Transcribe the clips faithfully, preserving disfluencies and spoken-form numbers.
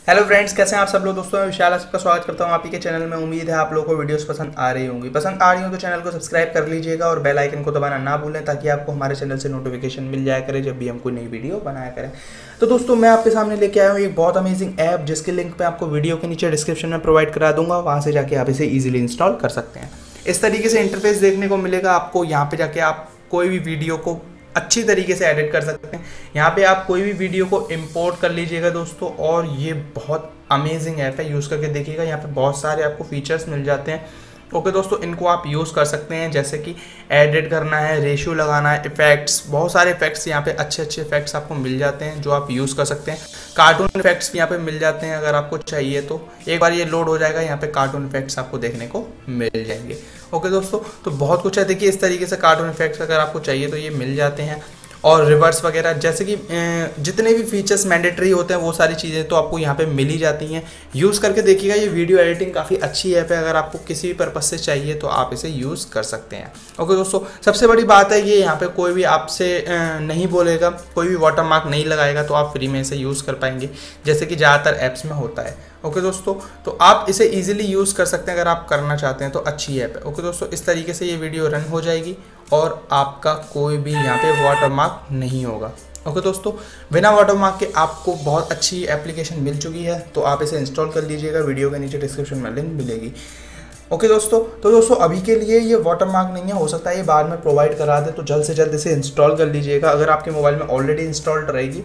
Hello friends, कैसे हैं आप सब लोग। दोस्तों मैं विशाल आपका स्वागत करता हूं आप ही के चैनल में। उम्मीद है आप लोगों को वीडियोस पसंद आ रही होंगी। पसंद आ रही हो तो चैनल को सब्सक्राइब कर लीजिएगा और बेल आइकन को दबाना ना भूलें ताकि आपको हमारे चैनल से नोटिफिकेशन मिल जाया करे जब भी हम कोई नई वीडियो बनाया करें। तो दोस्तों मैं आपके सामने लेके आया हूँ एक बहुत अमेजिंग ऐप, जिसके लिंक मैं आपको वीडियो के नीचे डिस्क्रिप्शन में प्रोवाइड करा दूंगा। वहाँ से जाके आप इसे ईजिली इंस्टॉल कर सकते हैं। इस तरीके से इंटरफेस देखने को मिलेगा आपको। यहाँ पे जाके आप कोई भी वीडियो को अच्छी तरीके से एडिट कर सकते हैं। यहाँ पे आप कोई भी वीडियो को इंपोर्ट कर लीजिएगा दोस्तों। और ये बहुत अमेजिंग ऐप है, यूज़ करके देखिएगा। यहाँ पे बहुत सारे आपको फीचर्स मिल जाते हैं। ओके दोस्तों, इनको आप यूज़ कर सकते हैं, जैसे कि एडिट करना है, रेशियो लगाना है, इफेक्ट्स, बहुत सारे इफेक्ट्स यहाँ पे अच्छे अच्छे इफेक्ट्स आपको मिल जाते हैं जो आप यूज़ कर सकते हैं। कार्टून इफेक्ट्स भी यहाँ पे मिल जाते हैं, अगर आपको चाहिए तो। एक बार ये लोड हो जाएगा, यहाँ पे कार्टून इफेक्ट्स आपको देखने को मिल जाएंगे। ओके दोस्तों, तो बहुत कुछ है। देखिए इस तरीके से कार्टून इफेक्ट्स अगर आपको चाहिए तो ये मिल जाते हैं। और रिवर्स वगैरह, जैसे कि जितने भी फीचर्स मैंडेटरी होते हैं वो सारी चीज़ें तो आपको यहाँ पे मिल ही जाती हैं। यूज़ करके देखिएगा, ये वीडियो एडिटिंग काफ़ी अच्छी ऐप है। अगर आपको किसी भी पर्पज़ से चाहिए तो आप इसे यूज़ कर सकते हैं। ओके दोस्तों, सबसे बड़ी बात है ये यहाँ पे कोई भी आपसे नहीं बोलेगा, कोई भी वाटरमार्क नहीं लगाएगा, तो आप फ्री में इसे यूज़ कर पाएंगे, जैसे कि ज़्यादातर ऐप्स में होता है। ओके दोस्तों, तो आप इसे इजीली यूज़ कर सकते हैं। अगर आप करना चाहते हैं तो अच्छी ऐप है। ओके दोस्तों, इस तरीके से ये वीडियो रन हो जाएगी और आपका कोई भी यहाँ पे वाटरमार्क नहीं होगा। ओके दोस्तों, बिना वाटरमार्क के आपको बहुत अच्छी एप्लीकेशन मिल चुकी है, तो आप इसे इंस्टॉल कर लीजिएगा। वीडियो के नीचे डिस्क्रिप्शन में लिंक मिलेगी। ओके दोस्तों, तो दोस्तों अभी के लिए ये वाटरमार्क नहीं है, हो सकता है ये बाद में प्रोवाइड करा दे, तो जल्द से जल्द इसे इंस्टॉल कर लीजिएगा। अगर आपके मोबाइल में ऑलरेडी इंस्टॉल्ड रहेगी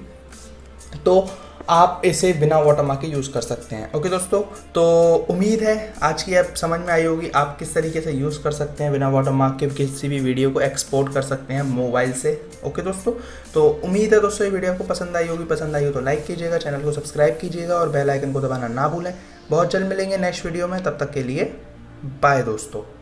तो आप इसे बिना वाटरमार्क के यूज़ कर सकते हैं। ओके दोस्तों, तो उम्मीद है आज की ऐप समझ में आई होगी, आप किस तरीके से यूज़ कर सकते हैं बिना वाटरमार्क के, किसी भी वीडियो को एक्सपोर्ट कर सकते हैं मोबाइल से। ओके दोस्तों, तो उम्मीद है दोस्तों ये वीडियो आपको पसंद आई होगी। पसंद आई हो तो लाइक कीजिएगा, चैनल को सब्सक्राइब कीजिएगा और बेल आइकन को दबाना ना भूलें। बहुत जल्द मिलेंगे नेक्स्ट वीडियो में, तब तक के लिए बाय दोस्तों।